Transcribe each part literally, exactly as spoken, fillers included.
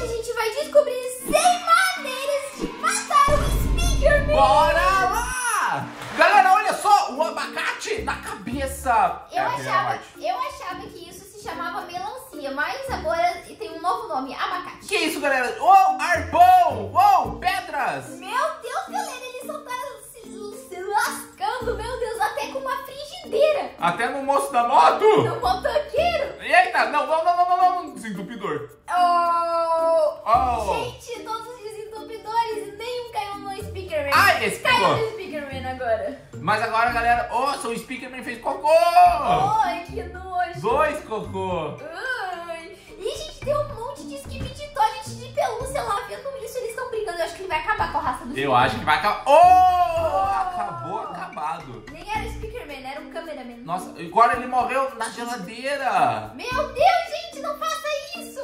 hoje a gente vai descobrir cem maneiras de matar o Speakerman. Bora lá! Galera, olha só, o abacate na cabeça. Eu, é achava, eu achava que isso se chamava melancia, mas agora tem um novo nome, abacate. Que isso, galera? Uou, arpão! Uou, pedras! Meu Deus, galera, eles só tá se, se lascando, meu Deus, até com uma frigideira. Até no moço da moto! No motoqueiro. Eita, não, não, não, não, não, não, desentupidor. Oh, Oh. Gente, todos os desentupidores, nenhum caiu no Speakerman. Ai, esse caiu pegou. no Speakerman agora. Mas agora, galera, nossa, o Speakerman fez cocô! Ai, que nojo. Dois cocô! Ai. E, gente, tem um monte de Skibidi Toilet de pelúcia lá. Vendo isso, eles estão brigando. Eu acho que ele vai acabar com a raça do Eu acho que vai acabar. Oh! Acabou, acabado. Nem era o Speakerman, era o cameraman. Nossa, agora ele morreu na geladeira. Meu Deus, gente, não faça isso.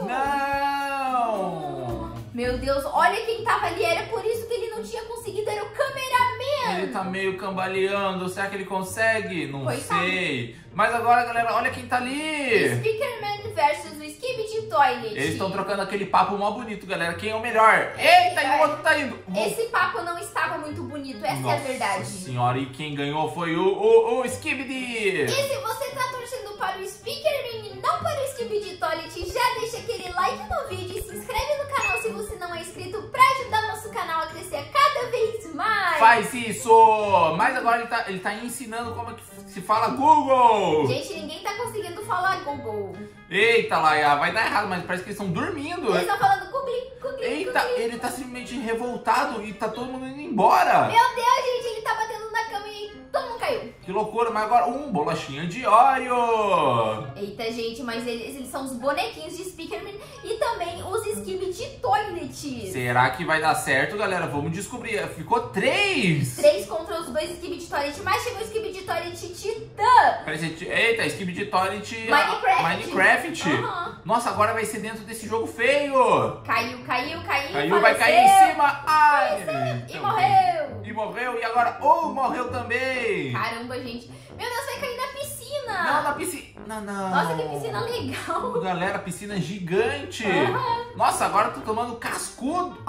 Não! Meu Deus, olha quem tava ali. Era por isso que ele não tinha conseguido. Era o cameraman. Ele tá meio cambaleando. Será que ele consegue? Não Coitado. sei. Mas agora, galera, olha quem tá ali. Speakerman versus o Skibidi Toilet. Eles estão trocando aquele papo mó bonito, galera. Quem é o melhor? Eita, e o outro tá indo. Esse papo não estava muito bonito, essa Nossa é a verdade. senhora, e quem ganhou foi o, o, o Skibidi. E se você tá torcendo para o Speakerman e não para o Skibidi Toilet, já deixa aquele like no vídeo e se inscreve no canal se você não é inscrito pra ajudar nosso canal a crescer cada vez mais. Faz isso! Mas agora ele tá, ele tá ensinando como é que se fala Google. Gente, ninguém tá conseguindo falar Google. Eita, Laia, vai dar errado, mas parece que eles estão dormindo. Eles estão falando Google, Google, Eita, Google. ele tá simplesmente revoltado e tá todo mundo indo embora. Meu Deus, gente, ele tá batendo na cama e todo mundo caiu. Que loucura, mas agora um bolachinha de Oreo. Eita, gente, mas eles, eles são os bonequinhos de Speakerman e também os Skibidi Toilets. Será que vai dar certo, galera? Vamos descobrir. Ficou três. Três contra os dois Skibidi Toilet, mas chegou o Skibidi Toilet Titã. Parece, eita, Skibidi Toilet Minecraft. Minecraft. Uhum. Nossa, agora vai ser dentro desse jogo feio. Caiu, caiu, caiu. Caiu, vai faleceu, cair em cima. Ai, faleceu, e então, morreu. E morreu, e agora, oh, morreu também. Caramba, gente. Meu Deus, vai cair na piscina. Não, na piscina. Não, não. Nossa, que piscina legal. Galera, piscina gigante. Uhum. Nossa, agora eu tô tomando cascudo.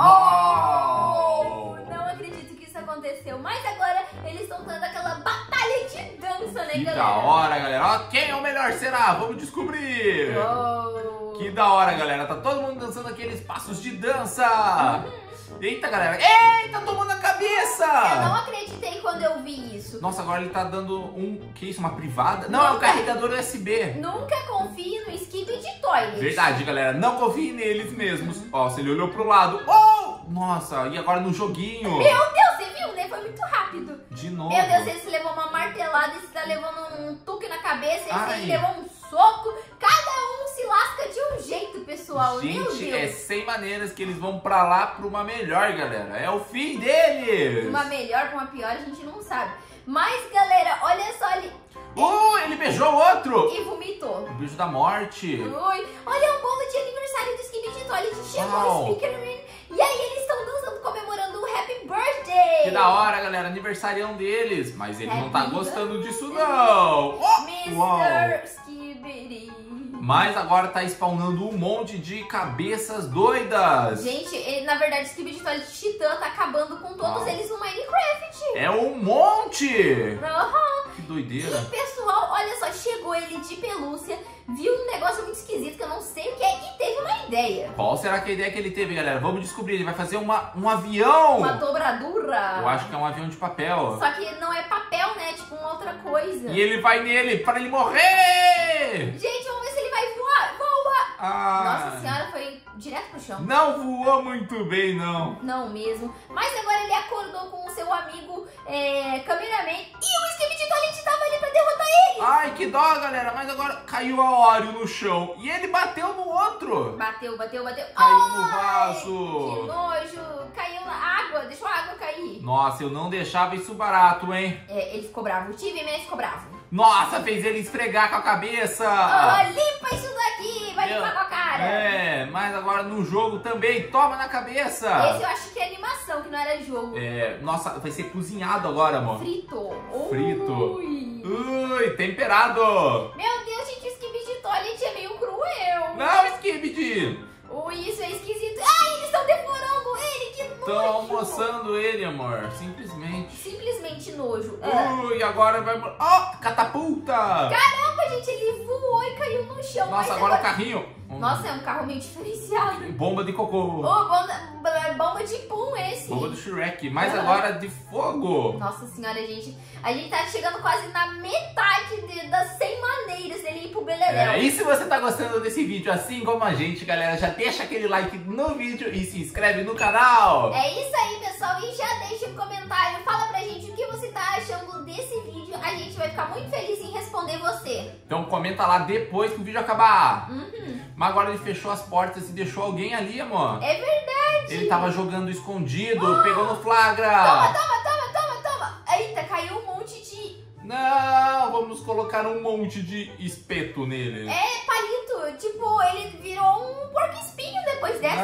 Oh, não acredito que isso aconteceu. Mas agora eles estão dando aquela batalha de dança, né, Que galera? da hora, galera. Ó, quem é o melhor será? Vamos descobrir. Oh. Que da hora, galera. Tá todo mundo dançando aqueles passos de dança. Uhum. Eita, galera. Eita, tomou na cabeça. Eu não acreditei quando eu vi isso. Nossa, agora ele tá dando um... Que isso, uma privada? Não, é um Nunca. carregador U S B. Nunca confie no Skibidi Toilet. Verdade, galera. Não confie neles mesmos. Ó, se ele olhou pro lado. Oh! Nossa, e agora no joguinho? Meu Deus, você viu, né? Foi muito rápido. De novo. Meu Deus, esse levou uma martelada, esse tá levando um tuque na cabeça, esse Ai. aí levou um soco. Cada um se lasca de um jeito, pessoal. Meu Gente, Deus. é cem maneiras que eles vão pra lá pra uma melhor, galera. É o fim deles. Uma melhor pra uma pior, a gente não sabe. Mas, galera, olha só ali. Uh, ele beijou o outro. E vomitou. O beijo da morte. Oi, olha o bolo de aniversário do Skibidi Toilet. Chegou Uau. o Speakerman. E aí eles estão dançando, comemorando o Happy Birthday. Que da hora, galera. Aniversarião deles. Mas ele não tá Happy gostando disso, não. Oh, uau. mister Skibidi. Mas agora tá spawnando um monte de cabeças doidas. Gente, ele, na verdade, o Skibidi Toilet Titã tá acabando com todos Uau. eles no Minecraft. É um monte. Aham. Que doideira. E, pessoal, olha só, chegou ele de pelúcia, viu um negócio muito esquisito que eu não sei o que é e teve uma ideia. Qual será que é a ideia que ele teve, galera? Vamos descobrir. Ele vai fazer uma, um avião. Uma dobradura. Eu acho que é um avião de papel. Só que não é papel, né? Tipo uma outra coisa. E ele vai nele para ele morrer. Gente, vamos ver se ele vai voar. Voa! Ah, Nossa senhora, foi direto pro chão. não voou muito bem, não. Não mesmo. Mas agora ele acordou com o seu amigo é, cameraman e o Skibidi Toilet tava ali pra derrotar ele. Ai, que dó, galera. Mas agora caiu a Oreo no chão. E ele bateu no outro. Bateu, bateu, bateu. Caiu no Ai, vaso. Que nojo. Caiu na água, deixou a água cair. Nossa, eu não deixava isso barato, hein? É, ele ficou bravo. O Tive Man ficou bravo. Nossa, fez ele esfregar com a cabeça. Ah, limpa isso daqui, vai Eu- limpar com a cara. É, mas agora no jogo também. Toma na cabeça. Esse eu acho que é animação, que não era jogo. É, nossa, vai ser cozinhado agora, amor. Frito. Frito. Ui. Ui, temperado. Meu Deus, gente, o Skibidi Toilet é meio cruel. Não, Skibidi. Ui, isso é esquisito. Estão almoçando ele, amor. Simplesmente. Simplesmente nojo. Ui, agora vai... Ó, oh, catapulta! Caramba, gente, ele voou e caiu no chão. Nossa, agora o carrinho. Nossa, é um carro meio diferenciado. Bomba de cocô. Oh, bomba, bomba de pum esse. Bomba do Shrek, mas uhum. agora de fogo. Nossa senhora, gente. A gente tá chegando quase na metade de, das cem maneiras dele ir pro Beleléu. É, e se você tá gostando desse vídeo assim como a gente, galera, já deixa aquele like no vídeo e se inscreve no canal. É isso aí, pessoal. E já deixa um comentário. Fala pra gente o que você tá achando desse vídeo. A gente vai ficar muito feliz em responder você. Então comenta lá depois que o vídeo acabar. Uhum. Mas agora ele fechou as portas e deixou alguém ali, amor. É verdade. Ele tava jogando escondido, oh! Pegou no flagra. Toma, toma, toma, toma, toma. Eita, caiu um monte de... Não, vamos colocar um monte de espeto nele. É, palito. Tipo, ele virou um porco-espinho depois dessa.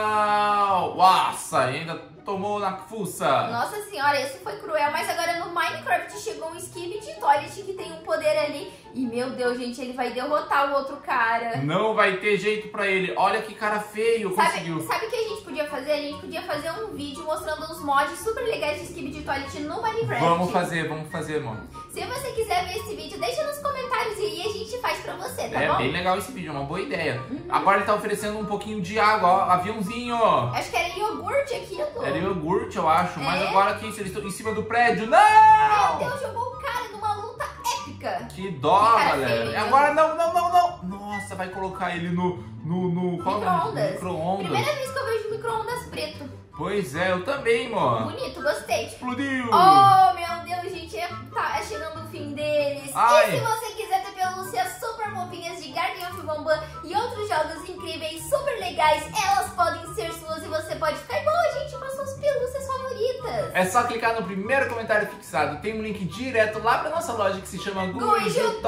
Não, nossa, ainda... tomou na fuça. Nossa senhora, esse foi cruel. Mas agora no Minecraft chegou um Skibidi Toilet que tem um poder ali. E meu Deus, gente, ele vai derrotar o outro cara. Não vai ter jeito pra ele. Olha que cara feio, sabe, conseguiu. Sabe o que a gente podia fazer? A gente podia fazer um vídeo mostrando os mods super legais de Skibidi Toilet no Minecraft. Vamos fazer, vamos fazer, mano. Se você quiser ver esse vídeo, deixa nos comentários e aí a gente faz pra você, tá é, bom? É bem legal esse vídeo, é uma boa ideia. Uhum. Agora ele tá oferecendo um pouquinho de água, ó, aviãozinho. Acho que era iogurte aquilo. Era iogurte, eu acho. É? Mas agora aqui, eles estão em cima do prédio. Não! Meu Deus, jogou o cara numa luta épica. Que dó, que galera. E agora não, não, não, não. Nossa, vai colocar ele no... no, no micro-ondas. Micro-ondas. Primeira vez que eu vejo micro-ondas preto. Pois é, eu também, mano. Bonito, gostei. Explodiu. Oh, meu Deus, gente. É, tá chegando o fim deles. Ai. E se você quiser ter pelúcias super fofinhas de Garden of Bambam e outros jogos incríveis, super legais, elas podem ser suas e você pode ficar igual a gente com as suas pelúcias favoritas. É só clicar no primeiro comentário fixado. Tem um link direto lá pra nossa loja que se chama Guijo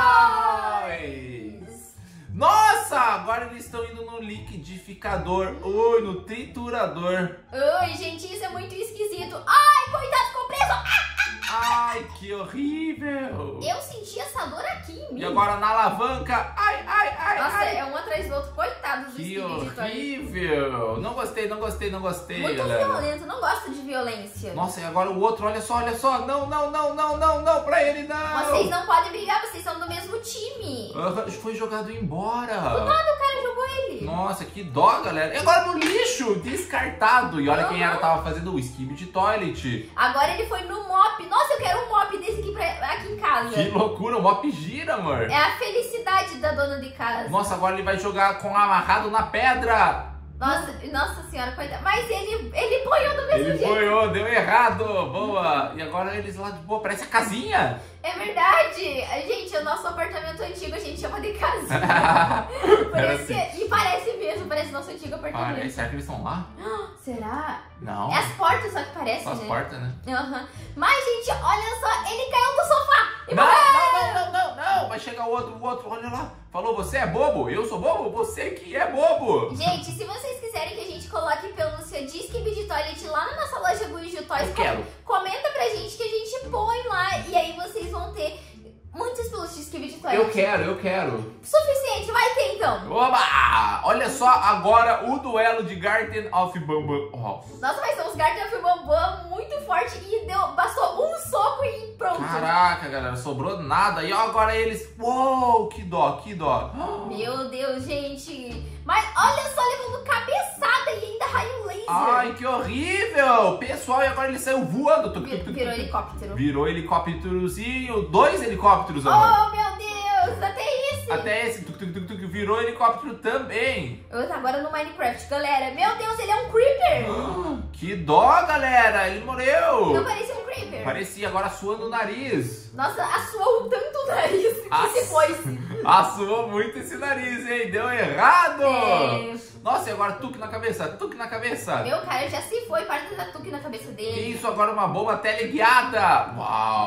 Toys. Nossa, agora eles estão indo no liquidificador. Oi, no triturador. Oi, gente, isso é muito esquisito. Ai, coitado, ficou preso. Ah, ah. Ai, que horrível. Eu senti essa dor aqui em mim. E agora na alavanca. Ai, ai, ai, Nossa, ai. é um atrás do outro. Coitado dos Que horrível. Não gostei, não gostei, não gostei, muito galera. violento, não gosto de violência. Nossa, e agora o outro, olha só, olha só. Não, não, não, não, não, não, pra ele não. Vocês não podem brigar, vocês são do mesmo time. Uh, foi jogado embora. Do nada o cara jogou ele. Nossa, que dó, galera. E agora no lixo, descartado. E olha uhum. quem era tava fazendo o Skibidi Toilet. Agora ele foi no mop. Nossa, eu quero um mop desse aqui, pra, aqui em casa. Que loucura, o mop gira, amor. É a felicidade da dona de casa. Nossa, agora ele vai jogar com amarrado na pedra. Nossa, nossa senhora, coitada. Mas ele, ele boiou do mesmo ele jeito. Ele boiou, deu errado. Boa. E agora eles lá de boa, parece a casinha. É verdade. Gente, o nosso apartamento antigo a gente chama de casinha. parece, assim. E parece mesmo, parece nosso antigo apartamento. Parece, será que eles estão lá? Será? Não. É as portas só que parece, só as né? As portas, né? Uhum. Mas, gente, olha só, ele caiu do sofá. E não, não, não, não, não, não. Vai chegar o outro, o outro, olha lá. Falou, você é bobo? Eu sou bobo? Você que é bobo. Gente, se vocês quiserem que a gente coloque pelúcia de Skibidi Toilet lá na nossa loja Guijo Toys, eu quero. Comenta pra gente que a gente põe lá e aí vocês vão ter muitas pelúcias de Skibidi Toilet. Eu quero, eu quero. Suficiente, vai ter então. Oba! Olha só agora o duelo de Garden of Bambam. Oh. Nossa, mas são os Garden of Bambam muito fortes e deu, bastou um soco e pronto. Caraca, galera, sobrou nada. E agora eles... Uou, que dó, que dó. Meu Deus, gente. Mas olha só, levando cabeçada e ainda raio laser. Ai, que horrível. Pessoal, e agora ele saiu voando. Tuc, tuc, tuc, Virou tuc, helicóptero. Virou helicópterozinho. Dois helicópteros, amor. Oh, meu Deus, até esse. Até esse. Tuc, tuc, tuc, tuc, virou helicóptero também. Eu tô agora no Minecraft, galera. Meu Deus, ele é um creeper. Que dó, galera. Ele morreu. Não parecia um creeper. Parecia, agora suando o nariz. Nossa, assoou tanto o nariz que As... se foi. Assoou muito esse nariz, hein? Deu errado. É. Nossa, e agora tuque na cabeça, tuque na cabeça. Meu cara já se foi, para de dar tuque na cabeça dele. Isso, agora uma bomba teleguiada. Uau.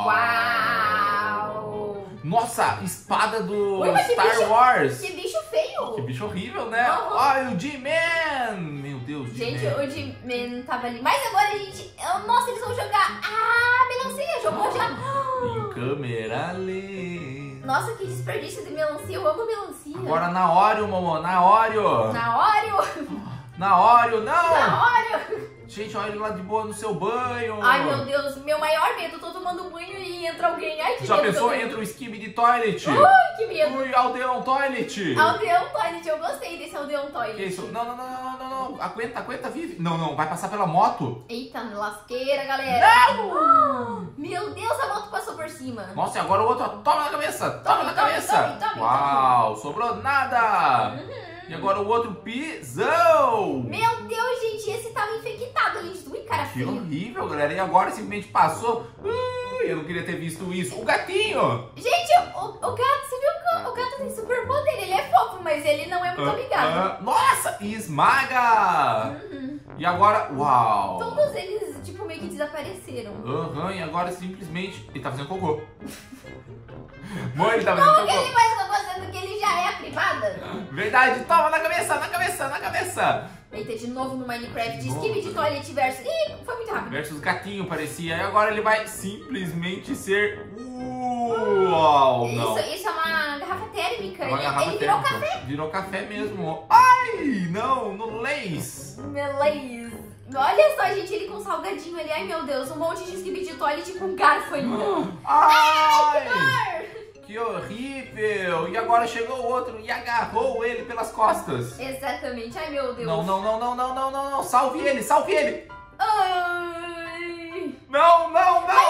Uau. Nossa, espada do Ui, Star bicho, Wars. Que bicho feio. Que bicho horrível, né? Uhum. Olha o G-Man. Meu Deus, Gente, o G-Man tava ali. Mas agora a gente... Nossa, eles vão jogar... Ah, melancia, jogou já. Em câmera lenta. Nossa, que desperdício de melancia. Eu amo melancia. Agora na Oreo, mamãe. Na Oreo. Na Oreo. Na Oreo, não. Na Oreo. Gente, olha ele lá de boa no seu banho. Ai, meu Deus, meu maior medo. Eu tô tomando banho e entra alguém. Ai, que Já medo. pensou? Entra o Skibidi Toilet. Ai, que medo. Ui, Aldeon Toilet. Aldeon Toilet, eu gostei desse Aldeon Toilet. Que isso? Não, não, não, não, não, não. Aguenta, aguenta, vive. Não, não, vai passar pela moto. Eita, lasqueira, galera. Não! Ah, meu Deus, a moto passou por cima. Nossa, e agora o outro, ó, toma na cabeça, toma, Tome, na tome, cabeça. tome, tome, Uau, sobrou nada. Uhum. E agora o outro pisão. Meu Deus, gente, esse tava infectado ali de tudo. Ui, cara Que feio. horrível, galera. E agora simplesmente passou. Ui, eu não queria ter visto isso. O gatinho. Gente, o, o gato, você viu que o, o gato tem super poder? Ele é fofo, mas ele não é muito Ah, amigável. ah, nossa, esmaga. Uhum. E agora, uau. Todos eles, tipo, meio que desapareceram. Aham, e agora simplesmente ele tá fazendo cocô. Mãe, ele tá fazendo Como que cocô. ele faz cocô sendo que ele já é a privada? Verdade, toma na cabeça, na cabeça, na cabeça. Eita, de novo no Minecraft, De novo. Skibidi Toilet versus... Ih, foi muito rápido. Versus gatinho parecia. E agora ele vai simplesmente ser... Uau, não. Isso, isso é uma garrafa térmica. É uma ele garrafa ele virou térmica. café. Virou café mesmo. Ai, não, no leis. Beleza. Olha só, gente, ele com salgadinho ali. Ai, meu Deus, um monte de Skibidi Toilet com garfo ainda. Ai, que horrível. E agora chegou o outro e agarrou ele pelas costas. Exatamente. Ai, meu Deus. Não, não, não, não, não, não, não, não. Salve ele, salve ele. Ai. Não, não, não.